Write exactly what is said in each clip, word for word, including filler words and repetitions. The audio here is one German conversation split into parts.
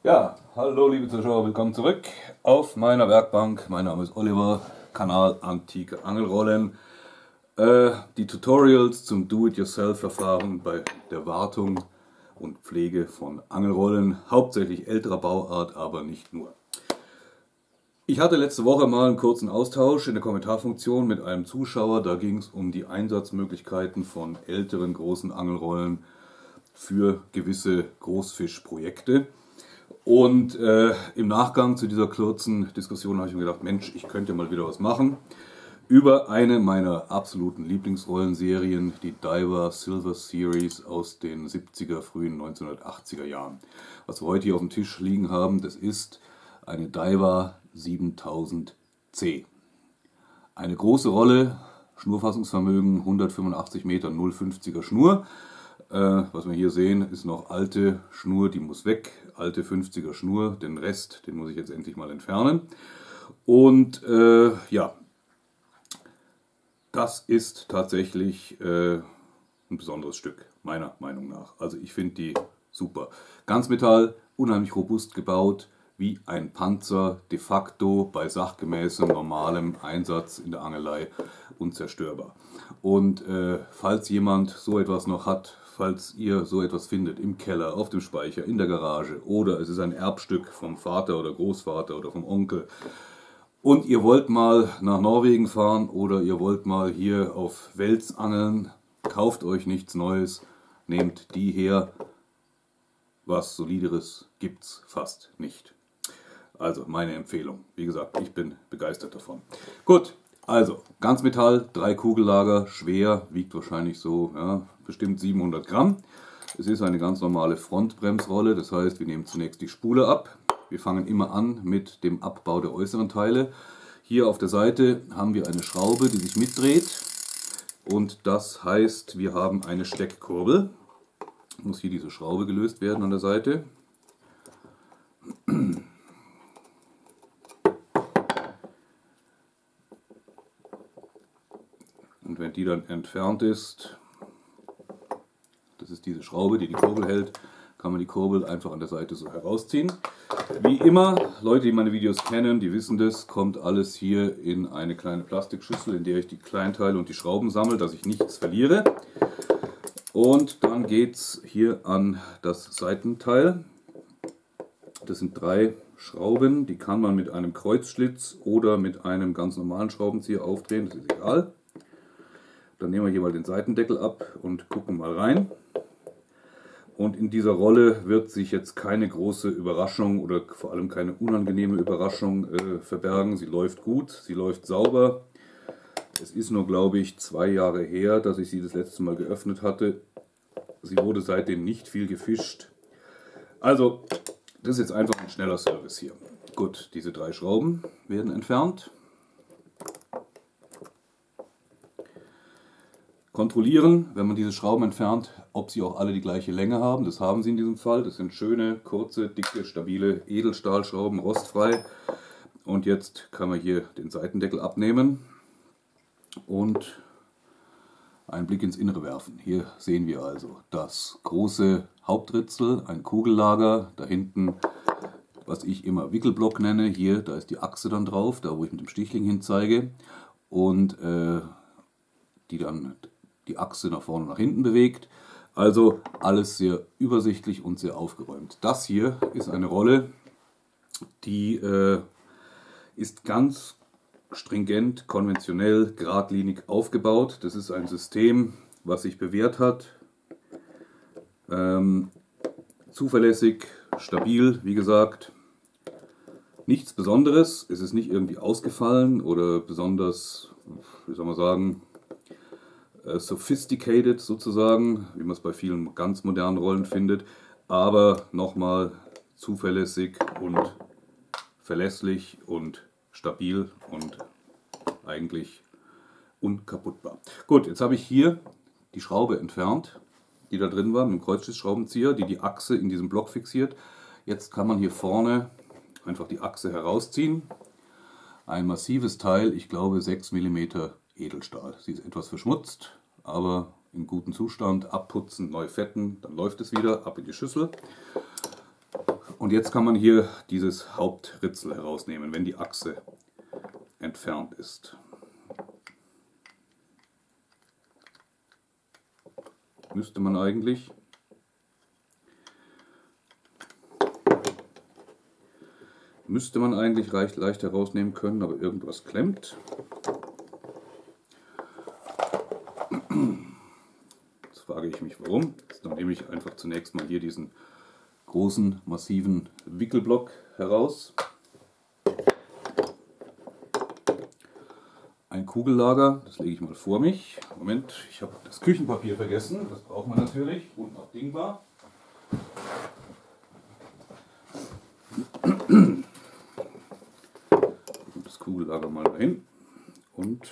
Ja, hallo liebe Zuschauer, willkommen zurück auf meiner Werkbank. Mein Name ist Oliver, Kanal Antike Angelrollen. Äh, die Tutorials zum Do-it-yourself-Verfahren bei der Wartung und Pflege von Angelrollen, hauptsächlich älterer Bauart, aber nicht nur. Ich hatte letzte Woche mal einen kurzen Austausch in der Kommentarfunktion mit einem Zuschauer. Da ging es um die Einsatzmöglichkeiten von älteren großen Angelrollen für gewisse Großfischprojekte. Und äh, im Nachgang zu dieser kurzen Diskussion habe ich mir gedacht, Mensch, ich könnte mal wieder was machen über eine meiner absoluten Lieblingsrollenserien, die Daiwa Silver Series aus den siebziger, frühen neunzehnhundertachtziger Jahren. Was wir heute hier auf dem Tisch liegen haben, das ist eine Daiwa siebentausend C. Eine große Rolle, Schnurfassungsvermögen hundertfünfundachtzig Meter, null Komma fünfziger Schnur. Äh, was wir hier sehen, ist noch alte Schnur, die muss weg, alte fünfziger Schnur, den Rest, den muss ich jetzt endlich mal entfernen. Und äh, ja, das ist tatsächlich äh, ein besonderes Stück, meiner Meinung nach. Also ich finde die super. Ganzmetall, unheimlich robust gebaut, wie ein Panzer, de facto bei sachgemäßem, normalem Einsatz in der Angelei unzerstörbar. Und äh, falls jemand so etwas noch hat, falls ihr so etwas findet im Keller, auf dem Speicher, in der Garage oder es ist ein Erbstück vom Vater oder Großvater oder vom Onkel und ihr wollt mal nach Norwegen fahren oder ihr wollt mal hier auf Wels angeln, kauft euch nichts Neues, nehmt die her. Was Solideres gibt's fast nicht. Also meine Empfehlung. Wie gesagt, ich bin begeistert davon. Gut, also Ganzmetall, drei Kugellager, schwer, wiegt wahrscheinlich so ja, bestimmt siebenhundert Gramm. Es ist eine ganz normale Frontbremsrolle, das heißt, wir nehmen zunächst die Spule ab. Wir fangen immer an mit dem Abbau der äußeren Teile. Hier auf der Seite haben wir eine Schraube, die sich mitdreht. Und das heißt, wir haben eine Steckkurbel. Muss hier diese Schraube gelöst werden an der Seite. Und wenn die dann entfernt ist, das ist diese Schraube, die die Kurbel hält, kann man die Kurbel einfach an der Seite so herausziehen. Wie immer, Leute, die meine Videos kennen, die wissen das, kommt alles hier in eine kleine Plastikschüssel, in der ich die Kleinteile und die Schrauben sammle, dass ich nichts verliere. Und dann geht es hier an das Seitenteil. Das sind drei Schrauben, die kann man mit einem Kreuzschlitz oder mit einem ganz normalen Schraubenzieher aufdrehen, das ist egal. Dann nehmen wir hier mal den Seitendeckel ab und gucken mal rein. Und in dieser Rolle wird sich jetzt keine große Überraschung oder vor allem keine unangenehme Überraschung äh, verbergen. Sie läuft gut, sie läuft sauber. Es ist nur, glaube ich, zwei Jahre her, dass ich sie das letzte Mal geöffnet hatte. Sie wurde seitdem nicht viel gefischt. Also, das ist jetzt einfach ein schneller Service hier. Gut, diese drei Schrauben werden entfernt. Kontrollieren, wenn man diese Schrauben entfernt, ob sie auch alle die gleiche Länge haben. Das haben sie in diesem Fall. Das sind schöne, kurze, dicke, stabile Edelstahlschrauben, rostfrei. Und jetzt kann man hier den Seitendeckel abnehmen und einen Blick ins Innere werfen. Hier sehen wir also das große Hauptritzel, ein Kugellager, da hinten, was ich immer Wickelblock nenne. Hier, da ist die Achse dann drauf, da wo ich mit dem Stichling hin zeige. Und äh, die dann die Achse nach vorne und nach hinten bewegt. Also alles sehr übersichtlich und sehr aufgeräumt. Das hier ist eine Rolle, die äh, ist ganz stringent, konventionell, geradlinig aufgebaut. Das ist ein System, was sich bewährt hat. Ähm, zuverlässig, stabil, wie gesagt. Nichts Besonderes. Es ist nicht irgendwie ausgefallen oder besonders, wie soll man sagen, sophisticated sozusagen, wie man es bei vielen ganz modernen Rollen findet, aber nochmal zuverlässig und verlässlich und stabil und eigentlich unkaputtbar. Gut, jetzt habe ich hier die Schraube entfernt, die da drin war, mit dem Kreuzschlitzschraubenzieher, die die Achse in diesem Block fixiert. Jetzt kann man hier vorne einfach die Achse herausziehen. Ein massives Teil, ich glaube sechs Millimeter Edelstahl. Sie ist etwas verschmutzt, aber in gutem Zustand. Abputzen, neu fetten, dann läuft es wieder, ab in die Schüssel. Und jetzt kann man hier dieses Hauptritzel herausnehmen, wenn die Achse entfernt ist. Müsste man eigentlich. Müsste man eigentlich leicht, leicht herausnehmen können, aber irgendwas klemmt. Jetzt frage ich mich, warum. Jetzt dann nehme ich einfach zunächst mal hier diesen großen, massiven Wickelblock heraus. Ein Kugellager, das lege ich mal vor mich. Moment, ich habe das Küchenpapier vergessen, das braucht man natürlich, unabdingbar. Das Kugellager mal dahin und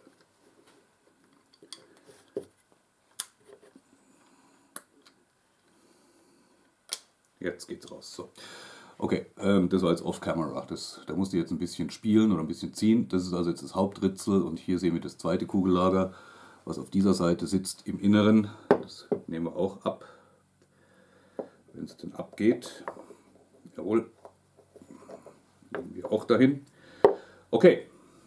jetzt geht's raus. So. Okay, ähm, das war jetzt off-camera. Da musste ich jetzt ein bisschen spielen oder ein bisschen ziehen. Das ist also jetzt das Hauptritzel und hier sehen wir das zweite Kugellager, was auf dieser Seite sitzt im Inneren. Das nehmen wir auch ab, wenn es denn abgeht. Jawohl, nehmen wir auch dahin. Okay,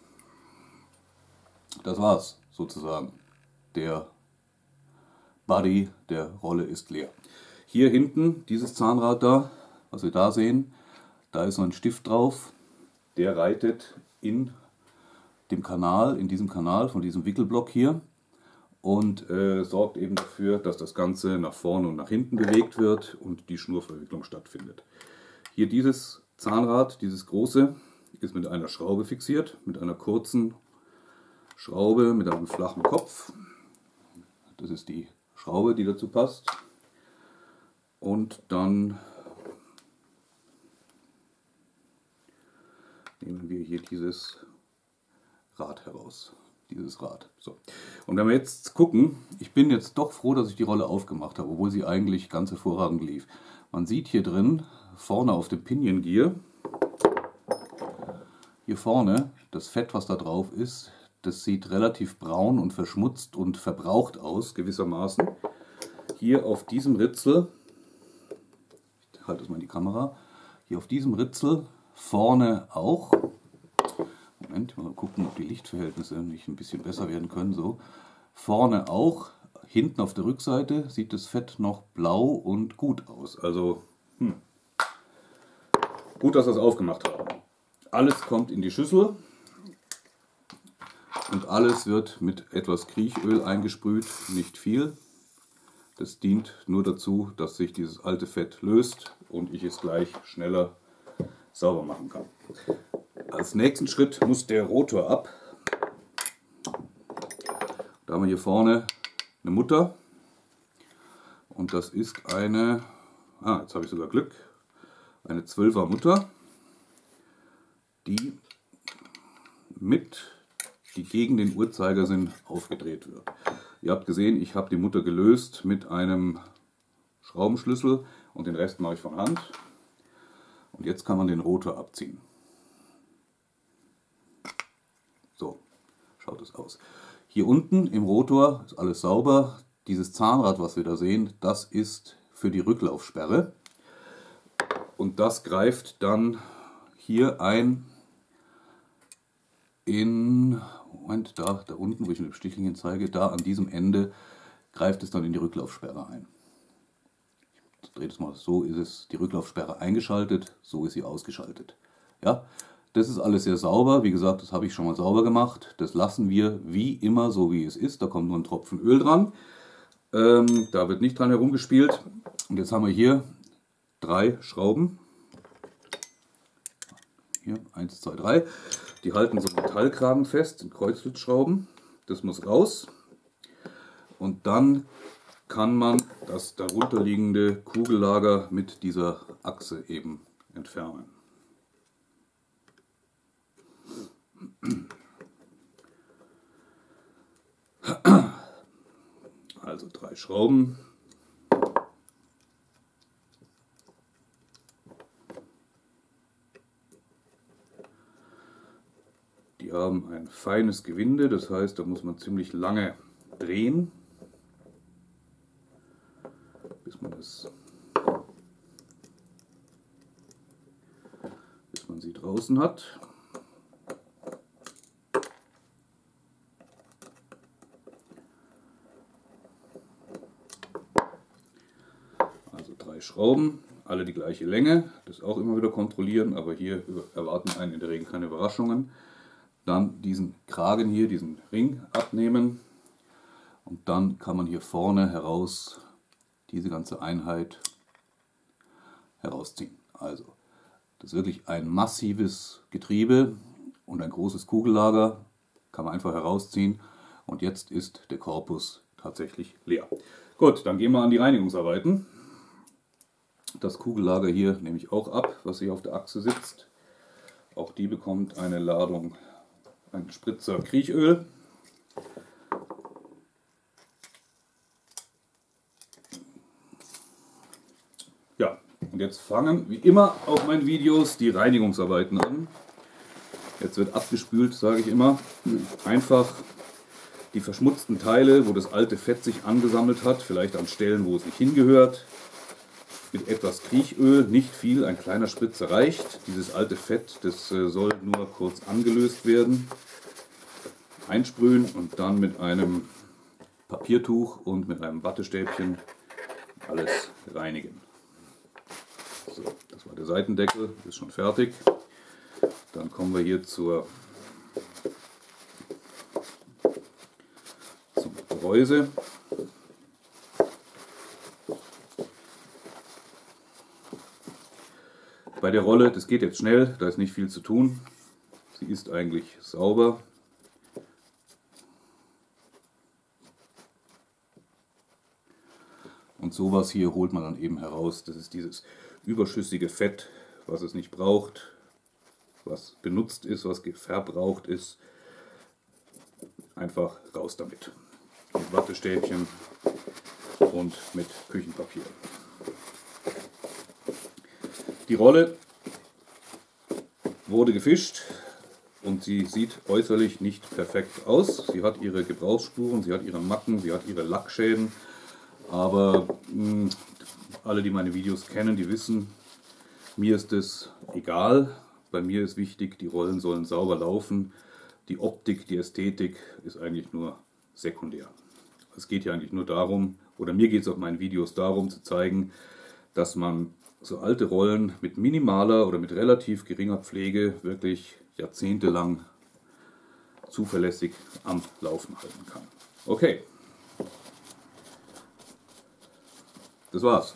das war's sozusagen. Der Body der Rolle ist leer. Hier hinten, dieses Zahnrad da, was wir da sehen, da ist so ein Stift drauf, der reitet in dem Kanal, in diesem Kanal von diesem Wickelblock hier und äh, sorgt eben dafür, dass das Ganze nach vorne und nach hinten bewegt wird und die Schnurverwicklung stattfindet. Hier dieses Zahnrad, dieses große, ist mit einer Schraube fixiert, mit einer kurzen Schraube, mit einem flachen Kopf. Das ist die Schraube, die dazu passt. Und dann nehmen wir hier dieses Rad heraus. Dieses Rad. So. Und wenn wir jetzt gucken, ich bin jetzt doch froh, dass ich die Rolle aufgemacht habe, obwohl sie eigentlich ganz hervorragend lief. Man sieht hier drin, vorne auf dem Pinion Gear, hier vorne, das Fett, was da drauf ist, das sieht relativ braun und verschmutzt und verbraucht aus, gewissermaßen. Hier auf diesem Ritzel, ich halte es mal in die Kamera, hier auf diesem Ritzel vorne auch. Moment, mal gucken, ob die Lichtverhältnisse nicht ein bisschen besser werden können. So, vorne auch, hinten auf der Rückseite sieht das Fett noch blau und gut aus. Also, hm. Gut, dass wir es aufgemacht haben. Alles kommt in die Schüssel und alles wird mit etwas Kriechöl eingesprüht, nicht viel. Das dient nur dazu, dass sich dieses alte Fett löst und ich es gleich schneller sauber machen kann. Als nächsten Schritt muss der Rotor ab. Da haben wir hier vorne eine Mutter und das ist eine, ah, jetzt habe ich sogar Glück, eine zwölfer Mutter, die mit, die gegen den Uhrzeigersinn aufgedreht wird. Ihr habt gesehen, ich habe die Mutter gelöst mit einem Schraubenschlüssel und den Rest mache ich von Hand. Und jetzt kann man den Rotor abziehen. So schaut es aus. Hier unten im Rotor ist alles sauber. Dieses Zahnrad, was wir da sehen, das ist für die Rücklaufsperre. Und das greift dann hier ein in, Moment, da, da unten, wo ich mit dem Stichelchen zeige, da an diesem Ende greift es dann in die Rücklaufsperre ein. Ich drehe das mal, so ist es, die Rücklaufsperre eingeschaltet, so ist sie ausgeschaltet. Ja, das ist alles sehr sauber, wie gesagt, das habe ich schon mal sauber gemacht. Das lassen wir wie immer so wie es ist, da kommt nur ein Tropfen Öl dran. Ähm, da wird nicht dran herumgespielt. Und jetzt haben wir hier drei Schrauben. Hier, eins, zwei, drei. Die halten so Metallkragen fest, sind Kreuzschlitzschrauben. Das muss raus. Und dann kann man das darunterliegende Kugellager mit dieser Achse eben entfernen. Also drei Schrauben. Die haben ein feines Gewinde, das heißt, da muss man ziemlich lange drehen, bis man es draußen hat. Also drei Schrauben, alle die gleiche Länge, das auch immer wieder kontrollieren, aber hier erwarten einen in der Regel keine Überraschungen. Dann diesen Kragen hier, diesen Ring abnehmen und dann kann man hier vorne heraus diese ganze Einheit herausziehen. Also, das ist wirklich ein massives Getriebe und ein großes Kugellager, kann man einfach herausziehen und jetzt ist der Korpus tatsächlich leer. Gut, dann gehen wir an die Reinigungsarbeiten. Das Kugellager hier nehme ich auch ab, was hier auf der Achse sitzt. Auch die bekommt eine Ladung, einen Spritzer Kriechöl. Ja, und jetzt fangen wie immer auf meinen Videos die Reinigungsarbeiten an. Jetzt wird abgespült, sage ich immer. Einfach die verschmutzten Teile, wo das alte Fett sich angesammelt hat, vielleicht an Stellen, wo es nicht hingehört, mit etwas Kriechöl, nicht viel, ein kleiner Spritzer reicht. Dieses alte Fett, das soll nur kurz angelöst werden. Einsprühen und dann mit einem Papiertuch und mit einem Wattestäbchen alles reinigen. So, das war der Seitendeckel, ist schon fertig. Dann kommen wir hier zur, zum Gehäuse. Bei der Rolle, das geht jetzt schnell, da ist nicht viel zu tun. Sie ist eigentlich sauber. Und sowas hier holt man dann eben heraus. Das ist dieses überschüssige Fett, was es nicht braucht, was benutzt ist, was verbraucht ist. Einfach raus damit. Mit Wattestäbchen und mit Küchenpapier. Die Rolle wurde gefischt und sie sieht äußerlich nicht perfekt aus. Sie hat ihre Gebrauchsspuren, sie hat ihre Macken, sie hat ihre Lackschäden. Aber mh, alle, die meine Videos kennen, die wissen, mir ist es egal. Bei mir ist wichtig, die Rollen sollen sauber laufen. Die Optik, die Ästhetik ist eigentlich nur sekundär. Es geht ja eigentlich nur darum, oder mir geht es auf meinen Videos darum, zu zeigen, dass man so alte Rollen mit minimaler oder mit relativ geringer Pflege wirklich jahrzehntelang zuverlässig am Laufen halten kann. Okay. Das war's.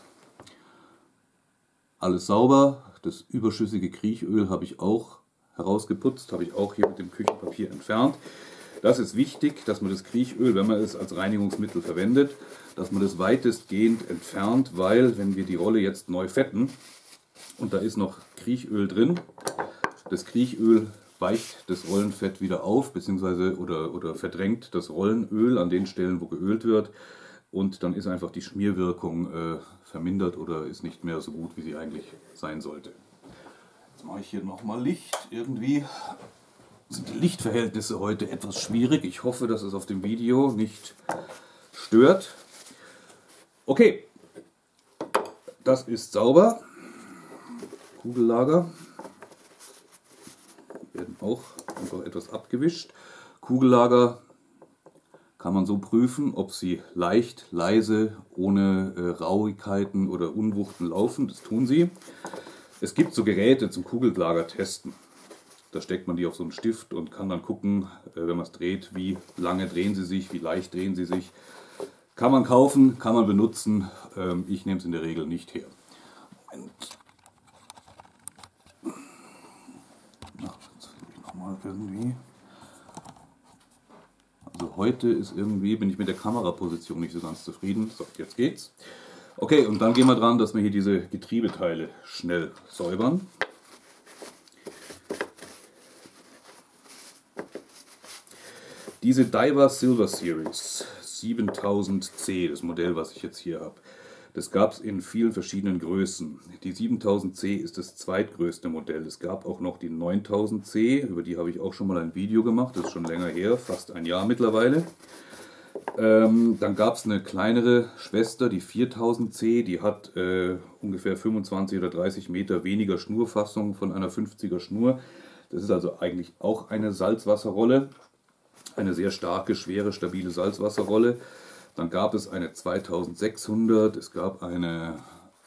Alles sauber. Das überschüssige Kriechöl habe ich auch herausgeputzt, habe ich auch hier mit dem Küchenpapier entfernt. Das ist wichtig, dass man das Kriechöl, wenn man es als Reinigungsmittel verwendet, dass man das weitestgehend entfernt, weil wenn wir die Rolle jetzt neu fetten und da ist noch Kriechöl drin, das Kriechöl weicht das Rollenfett wieder auf, beziehungsweise oder, oder verdrängt das Rollenöl an den Stellen, wo geölt wird. Und dann ist einfach die Schmierwirkung äh, vermindert oder ist nicht mehr so gut, wie sie eigentlich sein sollte. Jetzt mache ich hier nochmal Licht. Irgendwie sind die Lichtverhältnisse heute etwas schwierig. Ich hoffe, dass es auf dem Video nicht stört. Okay, das ist sauber. Kugellager werden auch einfach etwas abgewischt. Kugellager kann man so prüfen, ob sie leicht, leise, ohne äh, Rauigkeiten oder Unwuchten laufen. Das tun sie. Es gibt so Geräte zum Kugellager testen. Da steckt man die auf so einen Stift und kann dann gucken, äh, wenn man es dreht, wie lange drehen sie sich, wie leicht drehen sie sich. Kann man kaufen, kann man benutzen. Ähm, ich nehme es in der Regel nicht her. Moment. Ach, jetzt will ich nochmal irgendwie. Also heute ist irgendwie, bin ich mit der Kameraposition nicht so ganz zufrieden. So, jetzt geht's. Okay, und dann gehen wir dran, dass wir hier diese Getriebeteile schnell säubern. Diese Daiwa Silver Series siebentausend C, das Modell, was ich jetzt hier habe, das gab es in vielen verschiedenen Größen. Die siebentausend C ist das zweitgrößte Modell. Es gab auch noch die neuntausend C, über die habe ich auch schon mal ein Video gemacht, das ist schon länger her, fast ein Jahr mittlerweile. Ähm, dann gab es eine kleinere Schwester, die viertausend C, die hat äh, ungefähr fünfundzwanzig oder dreißig Meter weniger Schnurfassung von einer fünfziger Schnur. Das ist also eigentlich auch eine Salzwasserrolle, eine sehr starke, schwere, stabile Salzwasserrolle. Dann gab es eine zweitausendsechshundert, es gab eine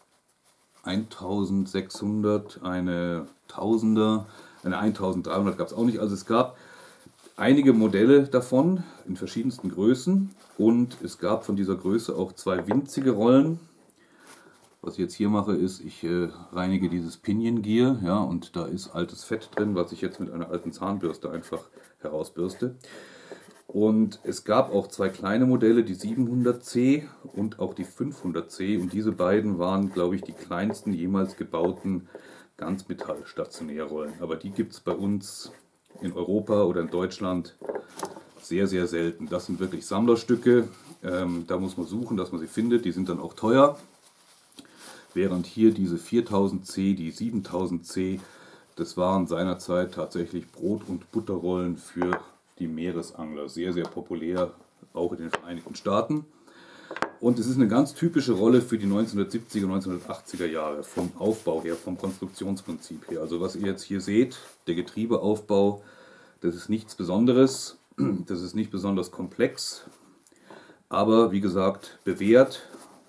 eintausendsechshundert, eine Tausender, eine eintausenddreihundert gab es auch nicht. Also es gab einige Modelle davon in verschiedensten Größen und es gab von dieser Größe auch zwei winzige Rollen. Was ich jetzt hier mache, ist, ich äh, reinige dieses Pinion Gear, ja, und da ist altes Fett drin, was ich jetzt mit einer alten Zahnbürste einfach herausbürste. Und es gab auch zwei kleine Modelle, die siebenhundert C und auch die fünfhundert C, und diese beiden waren, glaube ich, die kleinsten jemals gebauten Ganzmetall-Stationärrollen. Aber die gibt es bei uns in Europa oder in Deutschland sehr, sehr selten. Das sind wirklich Sammlerstücke. Ähm, da muss man suchen, dass man sie findet. Die sind dann auch teuer. Während hier diese viertausend C, die siebentausend C, das waren seinerzeit tatsächlich Brot- und Butterrollen für die Meeresangler. Sehr, sehr populär, auch in den Vereinigten Staaten. Und es ist eine ganz typische Rolle für die neunzehnhundertsiebziger, neunzehnhundertachtziger Jahre, vom Aufbau her, vom Konstruktionsprinzip her. Also was ihr jetzt hier seht, der Getriebeaufbau, das ist nichts Besonderes, das ist nicht besonders komplex, aber wie gesagt, bewährt,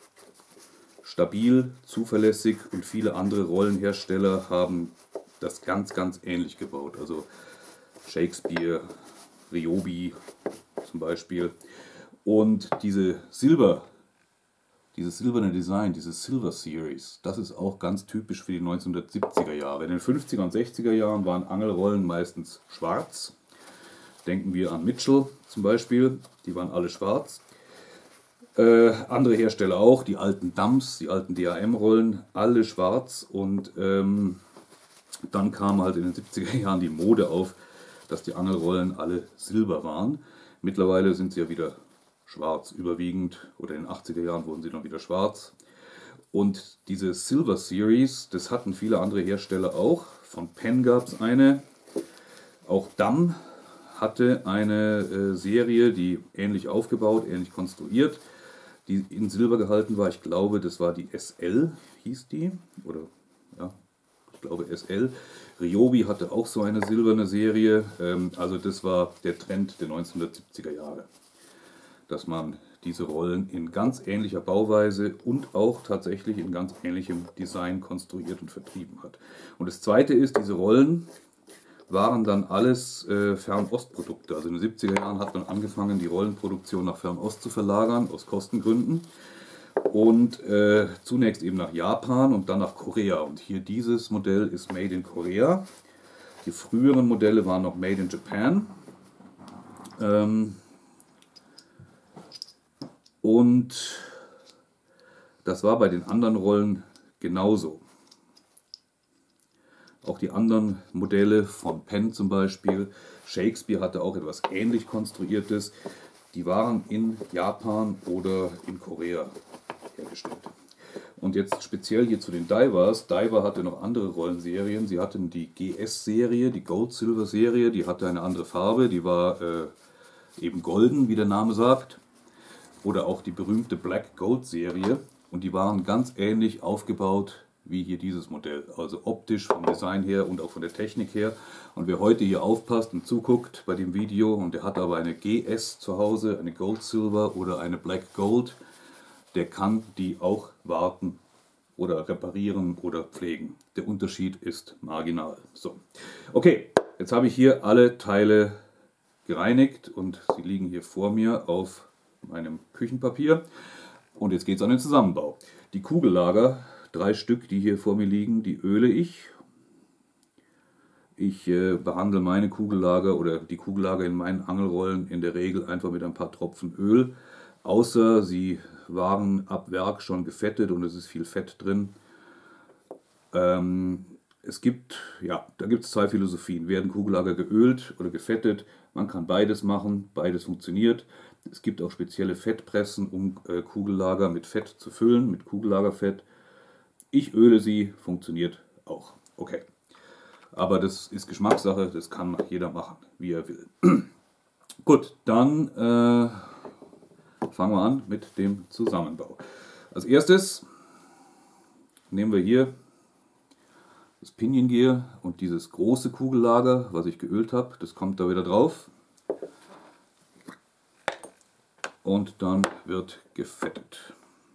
stabil, zuverlässig, und viele andere Rollenhersteller haben das ganz, ganz ähnlich gebaut. Also Shakespeare, Ryobi zum Beispiel. Und diese Silber, dieses silberne Design, diese Silver Series, das ist auch ganz typisch für die neunzehnhundertsiebziger Jahre. In den fünfziger und sechziger Jahren waren Angelrollen meistens schwarz. Denken wir an Mitchell zum Beispiel, die waren alle schwarz. Äh, andere Hersteller auch, die alten Dams, die alten D A M-Rollen, alle schwarz. Und ähm, dann kam halt in den siebziger Jahren die Mode auf, dass die Angelrollen alle silber waren. Mittlerweile sind sie ja wieder schwarz überwiegend, oder in den achtziger Jahren wurden sie dann wieder schwarz. Und diese Silver Series, das hatten viele andere Hersteller auch. Von Penn gab es eine. Auch Damm hatte eine äh, Serie, die ähnlich aufgebaut, ähnlich konstruiert, die in Silber gehalten war. Ich glaube, das war die S L, hieß die. Oder ja, ich glaube S L. Ryobi hatte auch so eine silberne Serie. Ähm, also das war der Trend der neunzehnhundertsiebziger Jahre, dass man diese Rollen in ganz ähnlicher Bauweise und auch tatsächlich in ganz ähnlichem Design konstruiert und vertrieben hat. Und das Zweite ist, diese Rollen waren dann alles äh, Fernostprodukte. Also in den siebziger Jahren hat man angefangen, die Rollenproduktion nach Fernost zu verlagern, aus Kostengründen. Und äh, zunächst eben nach Japan und dann nach Korea. Und hier dieses Modell ist Made in Korea. Die früheren Modelle waren noch Made in Japan. Ähm, Und das war bei den anderen Rollen genauso. Auch die anderen Modelle von Penn zum Beispiel, Shakespeare hatte auch etwas ähnlich konstruiertes, die waren in Japan oder in Korea hergestellt. Und jetzt speziell hier zu den Divers. Diver hatte noch andere Rollenserien. Sie hatten die G S-Serie, die Gold-Silver-Serie, die hatte eine andere Farbe, die war äh, eben golden, wie der Name sagt. Oder auch die berühmte Black Gold Serie, und die waren ganz ähnlich aufgebaut wie hier dieses Modell. Also optisch, vom Design her und auch von der Technik her. Und wer heute hier aufpasst und zuguckt bei dem Video und der hat aber eine G S zu Hause, eine Gold Silver oder eine Black Gold, der kann die auch warten oder reparieren oder pflegen. Der Unterschied ist marginal. So. Okay, jetzt habe ich hier alle Teile gereinigt und sie liegen hier vor mir auf meinem Küchenpapier. Und jetzt geht es an den Zusammenbau. Die Kugellager, drei Stück, die hier vor mir liegen, die öle ich. Ich äh, behandle meine Kugellager oder die Kugellager in meinen Angelrollen in der Regel einfach mit ein paar Tropfen Öl. Außer sie waren ab Werk schon gefettet und es ist viel Fett drin. Ähm, es gibt, ja, da gibt es zwei Philosophien. Werden Kugellager geölt oder gefettet? Man kann beides machen, beides funktioniert. Es gibt auch spezielle Fettpressen, um äh, Kugellager mit Fett zu füllen, mit Kugellagerfett. Ich öle sie, funktioniert auch. Okay. Aber das ist Geschmackssache, das kann jeder machen, wie er will. Gut, dann äh, fangen wir an mit dem Zusammenbau. Als erstes nehmen wir hier das Pinion Gear und dieses große Kugellager, was ich geölt habe, das kommt da wieder drauf. Und dann wird gefettet.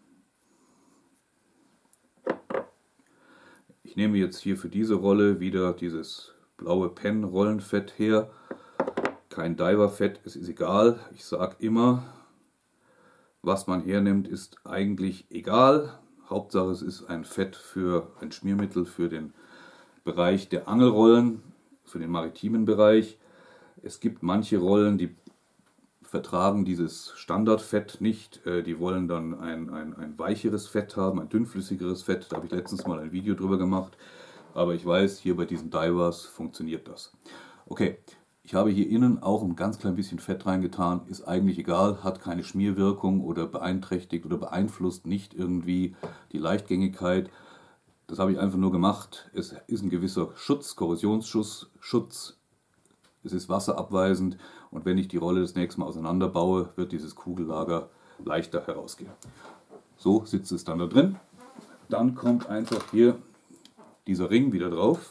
Ich nehme jetzt hier für diese Rolle wieder dieses blaue Pen-Rollenfett her. Kein Diver-Fett, es ist egal. Ich sage immer, was man hernimmt, ist eigentlich egal. Hauptsache es ist ein Fett für ein Schmiermittel für den Bereich der Angelrollen, für den maritimen Bereich. Es gibt manche Rollen, die vertragen dieses Standardfett nicht. Die wollen dann ein, ein, ein weicheres Fett haben, ein dünnflüssigeres Fett. Da habe ich letztens mal ein Video drüber gemacht. Aber ich weiß, hier bei diesen Divers funktioniert das. Okay, ich habe hier innen auch ein ganz klein bisschen Fett reingetan. Ist eigentlich egal, hat keine Schmierwirkung oder beeinträchtigt oder beeinflusst nicht irgendwie die Leichtgängigkeit. Das habe ich einfach nur gemacht. Es ist ein gewisser Schutz, Korrosionsschutz, Schutz. Es ist wasserabweisend und wenn ich die Rolle das nächste Mal auseinanderbaue, wird dieses Kugellager leichter herausgehen. So sitzt es dann da drin. Dann kommt einfach hier dieser Ring wieder drauf.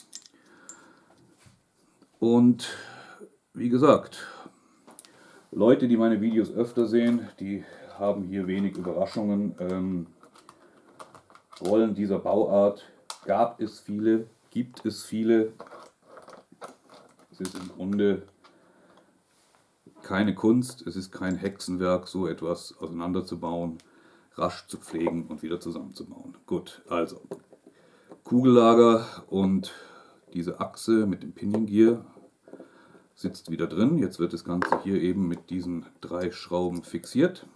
Und wie gesagt, Leute, die meine Videos öfter sehen, die haben hier wenig Überraschungen. Ähm, Rollen dieser Bauart gab es viele, gibt es viele. Es ist im Grunde keine Kunst, es ist kein Hexenwerk, so etwas auseinanderzubauen, rasch zu pflegen und wieder zusammenzubauen. Gut, also Kugellager und diese Achse mit dem Pinion Gear sitzt wieder drin. Jetzt wird das Ganze hier eben mit diesen drei Schrauben fixiert.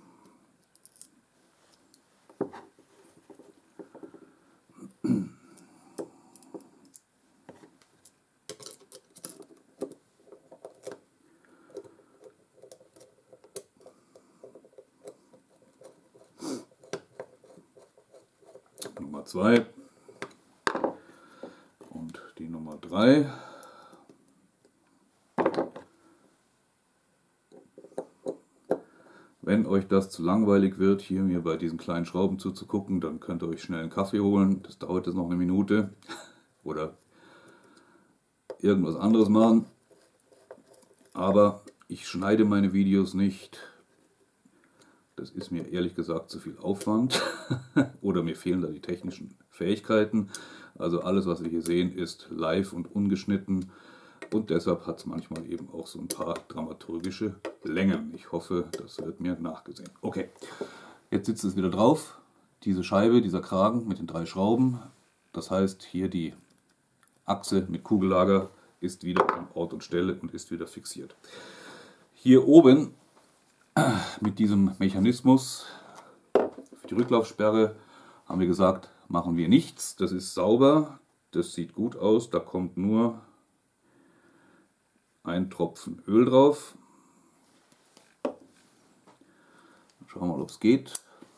Nummer zwei und die Nummer drei. Wenn euch das zu langweilig wird, hier mir bei diesen kleinen Schrauben zuzugucken, dann könnt ihr euch schnell einen Kaffee holen. Das dauert jetzt noch eine Minute. Oder irgendwas anderes machen. Aber ich schneide meine Videos nicht. Das ist mir ehrlich gesagt zu viel Aufwand. Oder mir fehlen da die technischen Fähigkeiten. Also alles, was wir hier sehen, ist live und ungeschnitten. Und deshalb hat es manchmal eben auch so ein paar dramaturgische Längen. Ich hoffe, das wird mir nachgesehen. Okay, jetzt sitzt es wieder drauf. Diese Scheibe, dieser Kragen mit den drei Schrauben. Das heißt, hier die Achse mit Kugellager ist wieder an Ort und Stelle und ist wieder fixiert. Hier oben mit diesem Mechanismus für die Rücklaufsperre haben wir gesagt, machen wir nichts. Das ist sauber, das sieht gut aus, da kommt nur ein Tropfen Öl drauf. Schauen wir mal, ob es geht.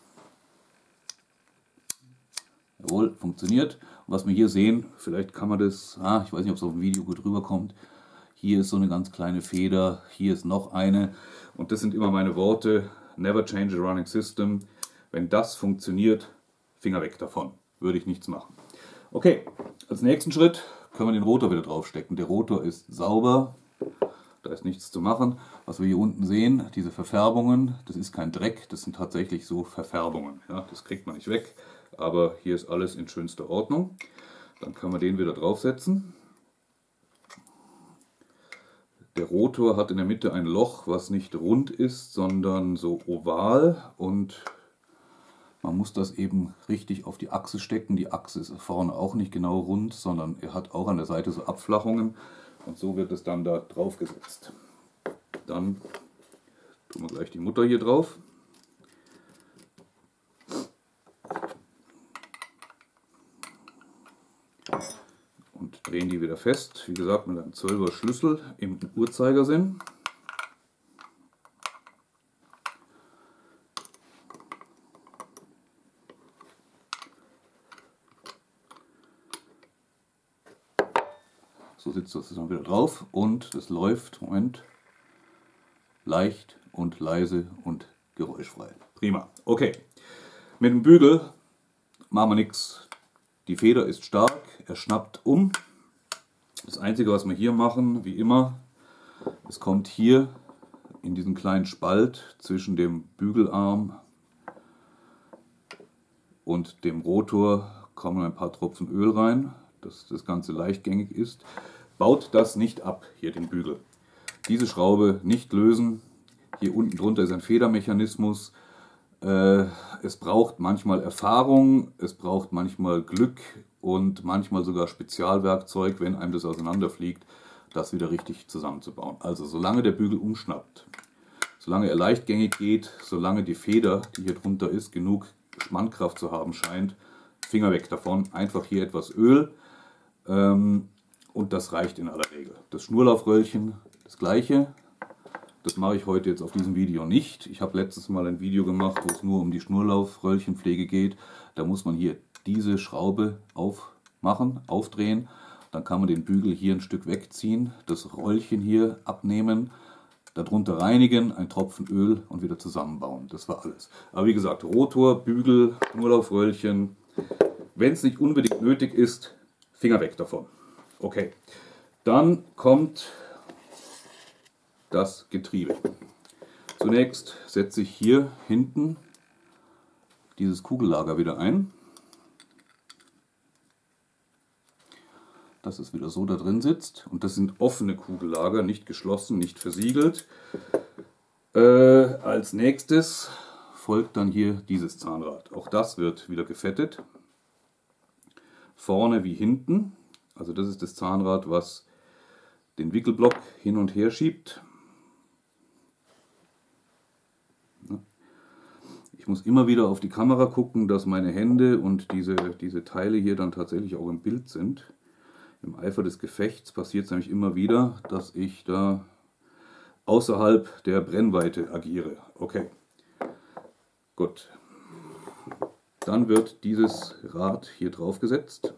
Jawohl, funktioniert. Und was wir hier sehen, vielleicht kann man das, ah, ich weiß nicht, ob es auf dem Video gut rüberkommt. Hier ist so eine ganz kleine Feder, hier ist noch eine. Und das sind immer meine Worte, never change a running system. Wenn das funktioniert, Finger weg davon. Würde ich nichts machen. Okay, als nächsten Schritt können wir den Rotor wieder draufstecken. Der Rotor ist sauber. Da ist nichts zu machen. Was wir hier unten sehen, diese Verfärbungen, das ist kein Dreck, das sind tatsächlich so Verfärbungen. Ja, das kriegt man nicht weg, aber hier ist alles in schönster Ordnung. Dann kann man den wieder draufsetzen. Der Rotor hat in der Mitte ein Loch, was nicht rund ist, sondern so oval und man muss das eben richtig auf die Achse stecken. Die Achse ist vorne auch nicht genau rund, sondern er hat auch an der Seite so Abflachungen. Und so wird es dann da drauf gesetzt. Dann tun wir gleich die Mutter hier drauf. Und drehen die wieder fest. Wie gesagt, mit einem zwölfer Schlüssel im Uhrzeigersinn. So sitzt das dann wieder drauf und es läuft, Moment, leicht und leise und geräuschfrei. Prima. Okay. Mit dem Bügel machen wir nichts. Die Feder ist stark, er schnappt um. Das Einzige, was wir hier machen, wie immer, es kommt hier in diesen kleinen Spalt zwischen dem Bügelarm und dem Rotor kommen ein paar Tropfen Öl rein, dass das Ganze leichtgängig ist. Baut das nicht ab, hier den Bügel. Diese Schraube nicht lösen. Hier unten drunter ist ein Federmechanismus. Äh, es braucht manchmal Erfahrung, es braucht manchmal Glück und manchmal sogar Spezialwerkzeug, wenn einem das auseinanderfliegt, das wieder richtig zusammenzubauen. Also solange der Bügel umschnappt, solange er leichtgängig geht, solange die Feder, die hier drunter ist, genug Spannkraft zu haben scheint, Finger weg davon. Einfach hier etwas Öl ähm, und das reicht in aller Regel. Das Schnurlaufröllchen, das gleiche. Das mache ich heute jetzt auf diesem Video nicht. Ich habe letztes Mal ein Video gemacht, wo es nur um die Schnurlaufröllchenpflege geht. Da muss man hier diese Schraube aufmachen, aufdrehen. Dann kann man den Bügel hier ein Stück wegziehen, das Röllchen hier abnehmen, darunter reinigen, ein Tropfen Öl und wieder zusammenbauen. Das war alles. Aber wie gesagt, Rotor, Bügel, Schnurlaufröllchen. Wenn es nicht unbedingt nötig ist, Finger weg davon. Okay, dann kommt das Getriebe. Zunächst setze ich hier hinten dieses Kugellager wieder ein, dass es wieder so da drin sitzt. Und das sind offene Kugellager, nicht geschlossen, nicht versiegelt. Äh, als nächstes folgt dann hier dieses Zahnrad. Auch das wird wieder gefettet. Vorne wie hinten. Also das ist das Zahnrad, was den Wickelblock hin und her schiebt. Ich muss immer wieder auf die Kamera gucken, dass meine Hände und diese, diese Teile hier dann tatsächlich auch im Bild sind. Im Eifer des Gefechts passiert es nämlich immer wieder, dass ich da außerhalb der Brennweite agiere. Okay, gut. Dann wird dieses Rad hier drauf gesetzt.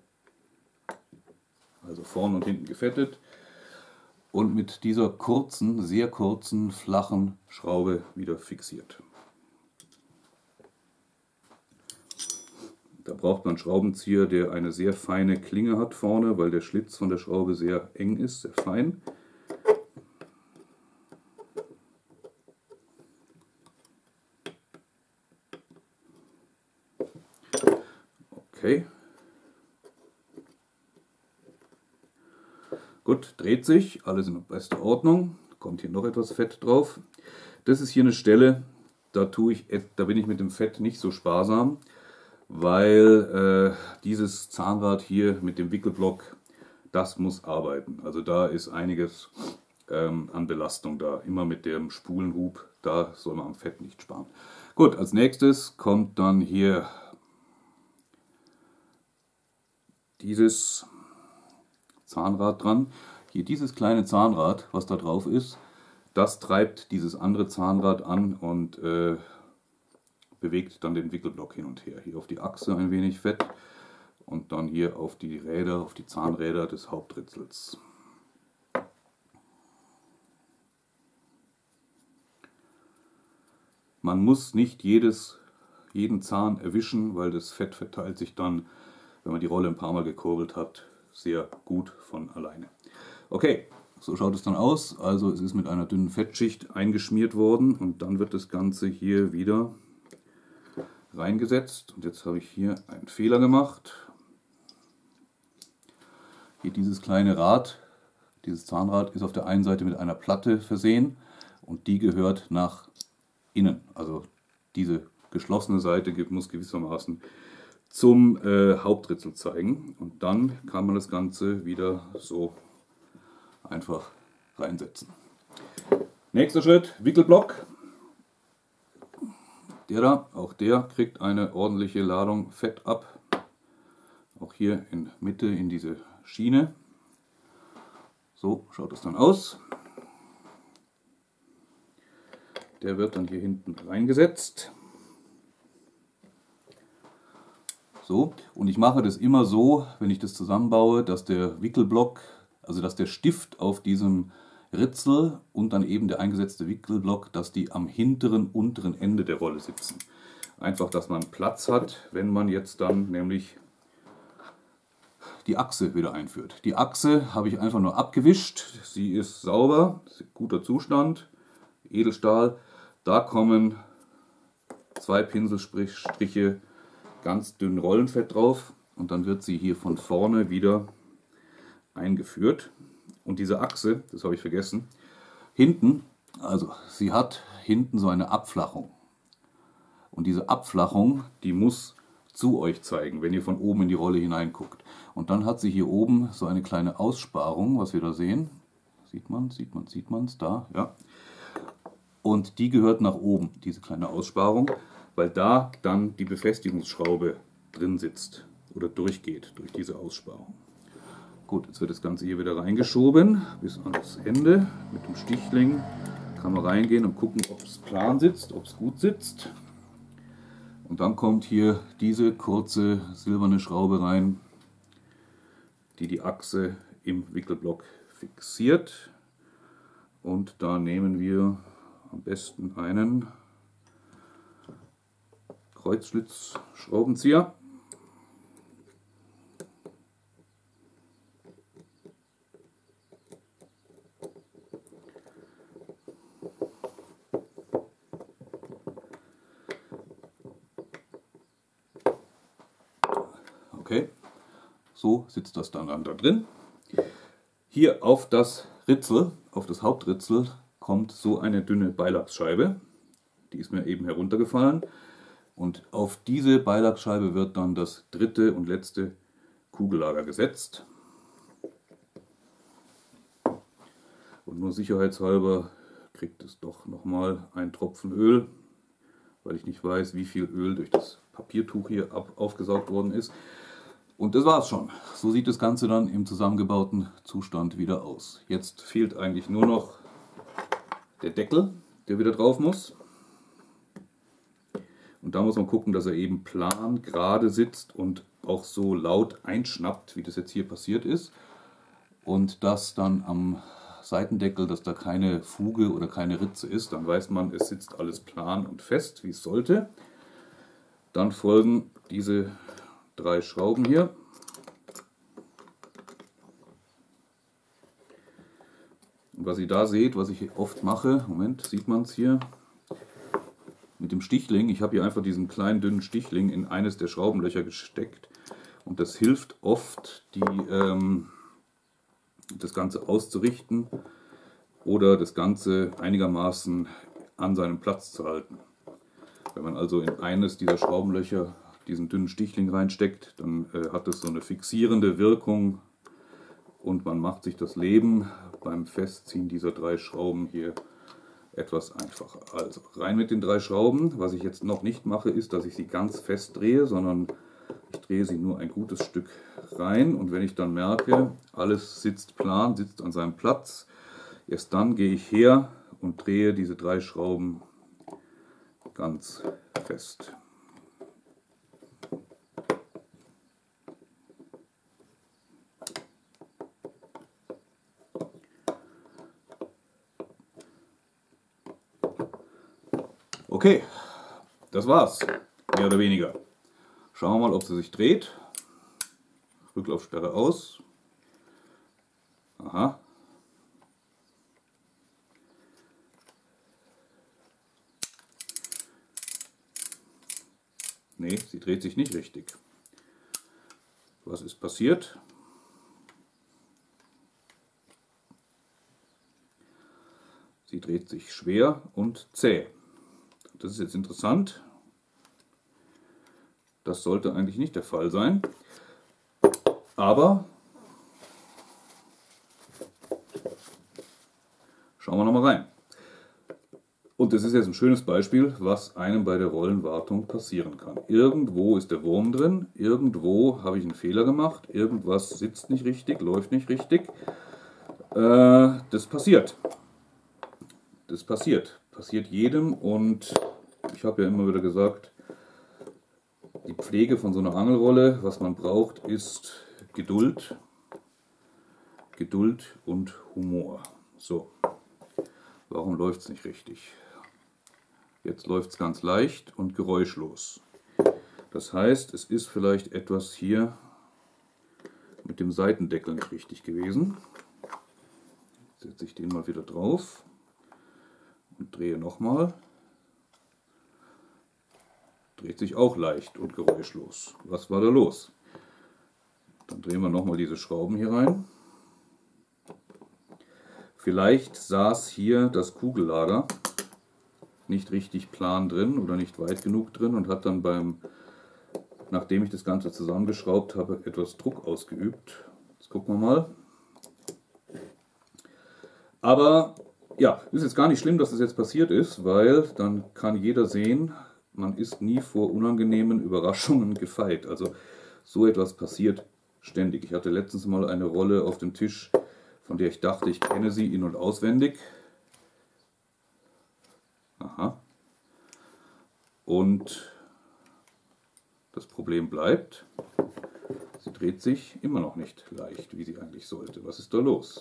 Also vorne und hinten gefettet. Und mit dieser kurzen, sehr kurzen, flachen Schraube wieder fixiert. Da braucht man einen Schraubenzieher, der eine sehr feine Klinge hat vorne, weil der Schlitz von der Schraube sehr eng ist, sehr fein. Okay. Gut, dreht sich, alles in bester Ordnung. Kommt hier noch etwas Fett drauf. Das ist hier eine Stelle, da, tue ich, da bin ich mit dem Fett nicht so sparsam, weil äh, dieses Zahnrad hier mit dem Wickelblock, das muss arbeiten. Also da ist einiges ähm, an Belastung da. Immer mit dem Spulenhub, da soll man am Fett nicht sparen. Gut, als nächstes kommt dann hier dieses Zahnrad dran. Hier dieses kleine Zahnrad, was da drauf ist, das treibt dieses andere Zahnrad an und äh, bewegt dann den Wickelblock hin und her. Hier auf die Achse ein wenig Fett und dann hier auf die Räder, auf die Zahnräder des Hauptritzels. Man muss nicht jedes, jeden Zahn erwischen, weil das Fett verteilt sich dann, wenn man die Rolle ein paar Mal gekurbelt hat, sehr gut von alleine. Okay, so schaut es dann aus. Also es ist mit einer dünnen Fettschicht eingeschmiert worden und dann wird das Ganze hier wieder reingesetzt. Und jetzt habe ich hier einen Fehler gemacht. Hier dieses kleine Rad, dieses Zahnrad ist auf der einen Seite mit einer Platte versehen und die gehört nach innen. Also diese geschlossene Seite muss gewissermaßen zum äh, Hauptritzel zeigen und dann kann man das Ganze wieder so einfach reinsetzen. Nächster Schritt, Wickelblock. Der da, auch der kriegt eine ordentliche Ladung Fett ab. Auch hier in Mitte in diese Schiene. So schaut es dann aus. Der wird dann hier hinten reingesetzt. So, und ich mache das immer so, wenn ich das zusammenbaue, dass der Wickelblock, also dass der Stift auf diesem Ritzel und dann eben der eingesetzte Wickelblock, dass die am hinteren, unteren Ende der Rolle sitzen. Einfach, dass man Platz hat, wenn man jetzt dann nämlich die Achse wieder einführt. Die Achse habe ich einfach nur abgewischt. Sie ist sauber, guter Zustand, Edelstahl. Da kommen zwei Pinselstriche ganz dünn Rollenfett drauf und dann wird sie hier von vorne wieder eingeführt. Und diese Achse, das habe ich vergessen, hinten, also sie hat hinten so eine Abflachung. Und diese Abflachung, die muss zu euch zeigen, wenn ihr von oben in die Rolle hineinguckt. Und dann hat sie hier oben so eine kleine Aussparung, was wir da sehen. Sieht man, sieht man, sieht man es da, ja. Und die gehört nach oben, diese kleine Aussparung, weil da dann die Befestigungsschraube drin sitzt oder durchgeht durch diese Aussparung. Gut, jetzt wird das Ganze hier wieder reingeschoben bis ans Ende. Mit dem Stichling kann man reingehen und gucken, ob es plan sitzt, ob es gut sitzt. Und dann kommt hier diese kurze silberne Schraube rein, die die Achse im Wickelblock fixiert. Und da nehmen wir am besten einen Kreuzschlitzschraubenzieher. Okay, so sitzt das dann, dann da drin. Hier auf das Ritzel, auf das Hauptritzel, kommt so eine dünne Beilagscheibe. Die ist mir eben heruntergefallen. Und auf diese Beilagscheibe wird dann das dritte und letzte Kugellager gesetzt. Und nur sicherheitshalber kriegt es doch nochmal einen Tropfen Öl, weil ich nicht weiß, wie viel Öl durch das Papiertuch hier ab aufgesaugt worden ist. Und das war's schon. So sieht das Ganze dann im zusammengebauten Zustand wieder aus. Jetzt fehlt eigentlich nur noch der Deckel, der wieder drauf muss. Und da muss man gucken, dass er eben plan, gerade sitzt und auch so laut einschnappt, wie das jetzt hier passiert ist. Und dass dann am Seitendeckel, dass da keine Fuge oder keine Ritze ist, dann weiß man, es sitzt alles plan und fest, wie es sollte. Dann folgen diese drei Schrauben hier. Und was ihr da seht, was ich oft mache, Moment, sieht man es hier, mit dem Stichling, ich habe hier einfach diesen kleinen dünnen Stichling in eines der Schraubenlöcher gesteckt und das hilft oft, die, ähm, das Ganze auszurichten oder das Ganze einigermaßen an seinem Platz zu halten. Wenn man also in eines dieser Schraubenlöcher diesen dünnen Stichling reinsteckt, dann äh, hat es so eine fixierende Wirkung und man macht sich das Leben beim Festziehen dieser drei Schrauben hier etwas einfacher. Also rein mit den drei Schrauben. Was ich jetzt noch nicht mache, ist, dass ich sie ganz fest drehe, sondern ich drehe sie nur ein gutes Stück rein und wenn ich dann merke, alles sitzt plan, sitzt an seinem Platz, erst dann gehe ich her und drehe diese drei Schrauben ganz fest. Okay, das war's, mehr oder weniger. Schauen wir mal, ob sie sich dreht. Rücklaufsperre aus. Aha. Nee, sie dreht sich nicht richtig. Was ist passiert? Sie dreht sich schwer und zäh. Das ist jetzt interessant. Das sollte eigentlich nicht der Fall sein. Aber schauen wir noch mal rein. Und das ist jetzt ein schönes Beispiel, was einem bei der Rollenwartung passieren kann. Irgendwo ist der Wurm drin, irgendwo habe ich einen Fehler gemacht, irgendwas sitzt nicht richtig, läuft nicht richtig. Äh, das passiert. Das passiert. Passiert jedem und ich habe ja immer wieder gesagt, die Pflege von so einer Angelrolle, was man braucht, ist Geduld, Geduld und Humor. So, warum läuft es nicht richtig? Jetzt läuft es ganz leicht und geräuschlos. Das heißt, es ist vielleicht etwas hier mit dem Seitendeckel nicht richtig gewesen. Jetzt setze ich den mal wieder drauf und drehe nochmal. Dreht sich auch leicht und geräuschlos. Was war da los? Dann drehen wir nochmal diese Schrauben hier rein. Vielleicht saß hier das Kugellager nicht richtig plan drin oder nicht weit genug drin und hat dann beim, nachdem ich das Ganze zusammengeschraubt habe, etwas Druck ausgeübt. Jetzt gucken wir mal. Aber ja, ist jetzt gar nicht schlimm, dass das jetzt passiert ist, weil dann kann jeder sehen, man ist nie vor unangenehmen Überraschungen gefeit. Also so etwas passiert ständig. Ich hatte letztens mal eine Rolle auf dem Tisch, von der ich dachte, ich kenne sie in- und auswendig. Aha. Und das Problem bleibt, sie dreht sich immer noch nicht leicht, wie sie eigentlich sollte. Was ist da los?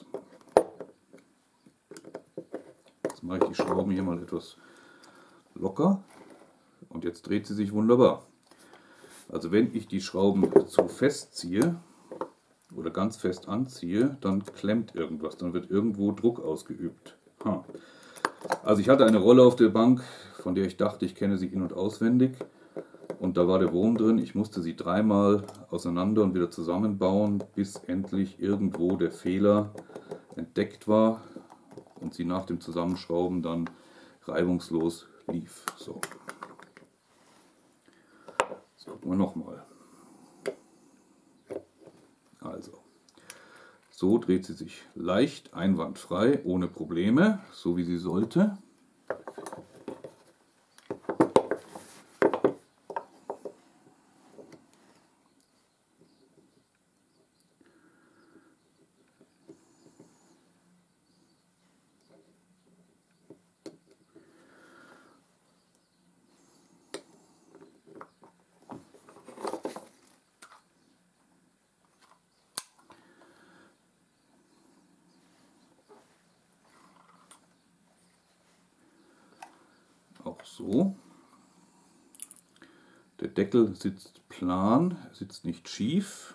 Jetzt mache ich die Schrauben hier mal etwas locker und jetzt dreht sie sich wunderbar. Also wenn ich die Schrauben zu fest ziehe oder ganz fest anziehe, dann klemmt irgendwas, dann wird irgendwo Druck ausgeübt. Ha. Also ich hatte eine Rolle auf der Bank, von der ich dachte, ich kenne sie in- und auswendig. Und da war der Wurm drin. Ich musste sie dreimal auseinander und wieder zusammenbauen, bis endlich irgendwo der Fehler entdeckt war und sie nach dem Zusammenschrauben dann reibungslos lief. So. Jetzt gucken wir nochmal. Also, so dreht sie sich leicht, einwandfrei, ohne Probleme, so wie sie sollte. Auch so. Der Deckel sitzt plan, sitzt nicht schief.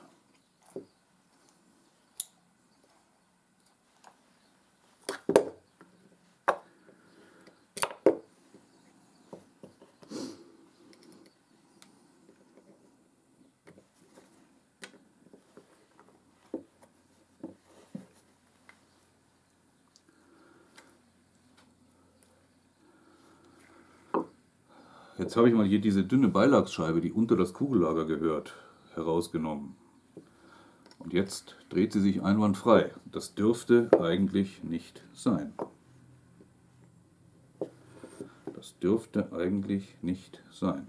Jetzt habe ich mal hier diese dünne Beilagsscheibe, die unter das Kugellager gehört, herausgenommen. Und jetzt dreht sie sich einwandfrei. Das dürfte eigentlich nicht sein. Das dürfte eigentlich nicht sein.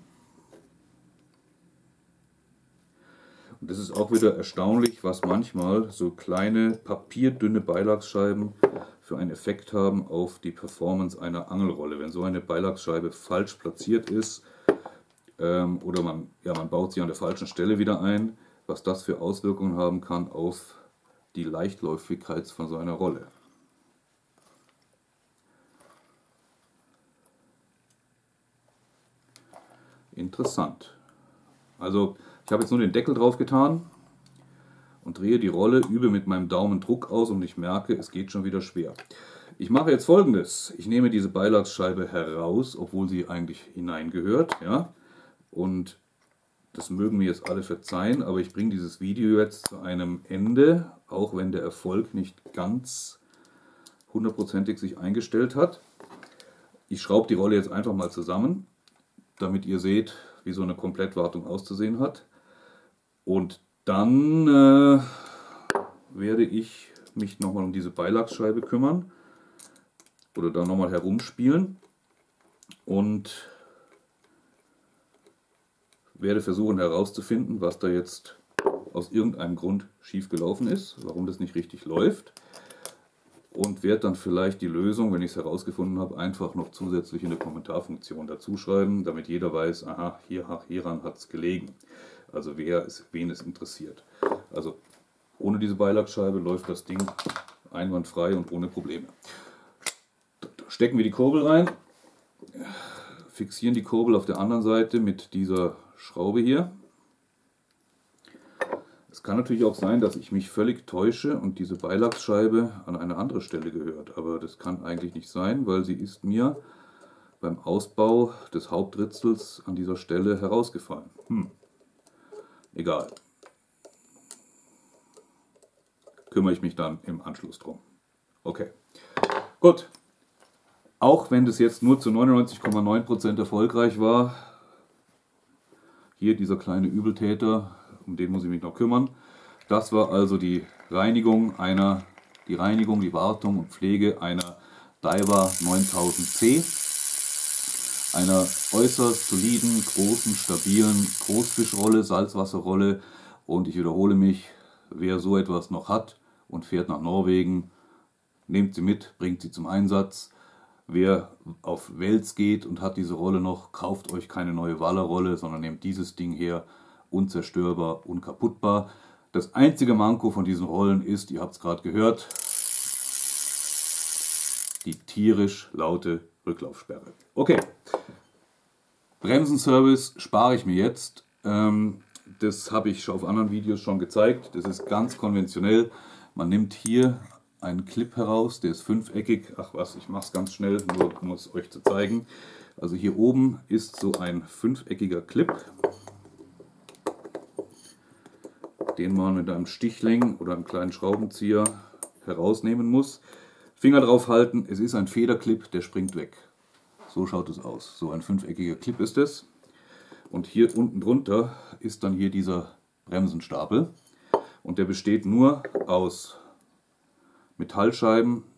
Und das ist auch wieder erstaunlich, was manchmal so kleine papierdünne Beilagsscheiben für einen Effekt haben auf die Performance einer Angelrolle. Wenn so eine Beilagsscheibe falsch platziert ist ähm, oder man, ja, man baut sie an der falschen Stelle wieder ein, was das für Auswirkungen haben kann auf die Leichtläufigkeit von so einer Rolle. Interessant. Also ich habe jetzt nur den Deckel drauf getan und drehe die Rolle, übe mit meinem Daumen Druck aus und ich merke, es geht schon wieder schwer. Ich mache jetzt Folgendes. Ich nehme diese Beilagsscheibe heraus, obwohl sie eigentlich hineingehört. Ja? Und das mögen mir jetzt alle verzeihen, aber ich bringe dieses Video jetzt zu einem Ende, auch wenn der Erfolg nicht ganz hundertprozentig sich eingestellt hat. Ich schraube die Rolle jetzt einfach mal zusammen, damit ihr seht, wie so eine Komplettwartung auszusehen hat. Und dann äh, werde ich mich nochmal um diese Beilagsscheibe kümmern oder da nochmal herumspielen und werde versuchen herauszufinden, was da jetzt aus irgendeinem Grund schief gelaufen ist, warum das nicht richtig läuft, und werde dann vielleicht die Lösung, wenn ich es herausgefunden habe, einfach noch zusätzlich in der Kommentarfunktion dazu schreiben, damit jeder weiß, aha, hier, hieran hat es gelegen. Also wer es, wen es interessiert. Also ohne diese Beilagsscheibe läuft das Ding einwandfrei und ohne Probleme. Da stecken wir die Kurbel rein, fixieren die Kurbel auf der anderen Seite mit dieser Schraube hier. Es kann natürlich auch sein, dass ich mich völlig täusche und diese Beilagscheibe an eine andere Stelle gehört. Aber das kann eigentlich nicht sein, weil sie ist mir beim Ausbau des Hauptritzels an dieser Stelle herausgefallen. Hm. Egal. Kümmere ich mich dann im Anschluss drum. Okay. Gut. Auch wenn das jetzt nur zu neunundneunzig Komma neun Prozent erfolgreich war, hier dieser kleine Übeltäter, um den muss ich mich noch kümmern. Das war also die Reinigung einer, die Reinigung, die Wartung und Pflege einer Daiwa neuntausend C, einer äußerst soliden, großen, stabilen Großfischrolle, Salzwasserrolle. Und ich wiederhole mich, wer so etwas noch hat und fährt nach Norwegen, nehmt sie mit, bringt sie zum Einsatz. Wer auf Wels geht und hat diese Rolle noch, kauft euch keine neue Wallerrolle, sondern nehmt dieses Ding her. Unzerstörbar, unkaputtbar. Das einzige Manko von diesen Rollen ist, ihr habt es gerade gehört, die tierisch laute Rücklaufsperre. Okay, Bremsenservice spare ich mir jetzt. Ähm, das habe ich auf anderen Videos schon gezeigt. Das ist ganz konventionell. Man nimmt hier einen Clip heraus, der ist fünfeckig. Ach was, ich mache es ganz schnell, nur um es euch zu zeigen. Also hier oben ist so ein fünfeckiger Clip, den man mit einem Stichling oder einem kleinen Schraubenzieher herausnehmen muss. Finger drauf halten, es ist ein Federclip, der springt weg. So schaut es aus. So ein fünfeckiger Clip ist es. Und hier unten drunter ist dann hier dieser Bremsenstapel. Und der besteht nur aus Metallscheiben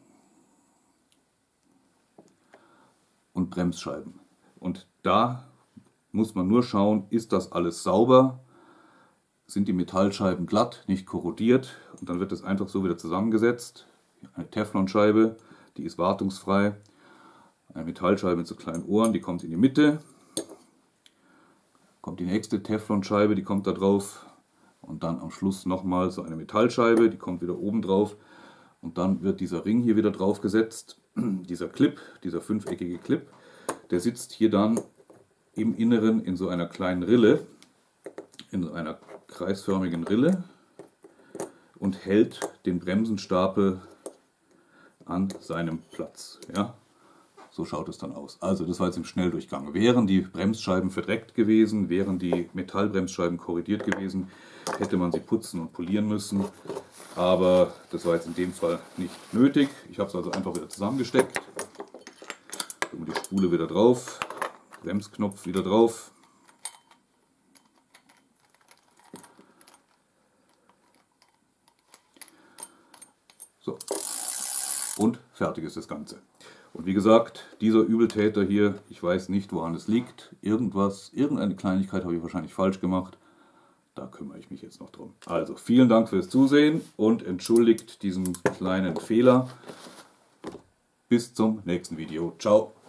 und Bremsscheiben. Und da muss man nur schauen, ist das alles sauber? Sind die Metallscheiben glatt, nicht korrodiert, und dann wird es einfach so wieder zusammengesetzt. Eine Teflonscheibe, die ist wartungsfrei. Eine Metallscheibe mit so kleinen Ohren, die kommt in die Mitte. Kommt die nächste Teflonscheibe, die kommt da drauf. Und dann am Schluss nochmal so eine Metallscheibe, die kommt wieder oben drauf. Und dann wird dieser Ring hier wieder drauf gesetzt. Dieser Clip, dieser fünfeckige Clip, der sitzt hier dann im Inneren in so einer kleinen Rille, in so einer kreisförmigen Rille und hält den Bremsenstapel an seinem Platz. Ja? So schaut es dann aus. Also das war jetzt im Schnelldurchgang. Wären die Bremsscheiben verdreckt gewesen, wären die Metallbremsscheiben korrodiert gewesen, hätte man sie putzen und polieren müssen. Aber das war jetzt in dem Fall nicht nötig. Ich habe es also einfach wieder zusammengesteckt. Die Spule wieder drauf, Bremsknopf wieder drauf. So, und fertig ist das Ganze. Und wie gesagt, dieser Übeltäter hier, ich weiß nicht, woran es liegt. Irgendwas, irgendeine Kleinigkeit habe ich wahrscheinlich falsch gemacht. Da kümmere ich mich jetzt noch drum. Also, vielen Dank fürs Zusehen und entschuldigt diesen kleinen Fehler. Bis zum nächsten Video. Ciao.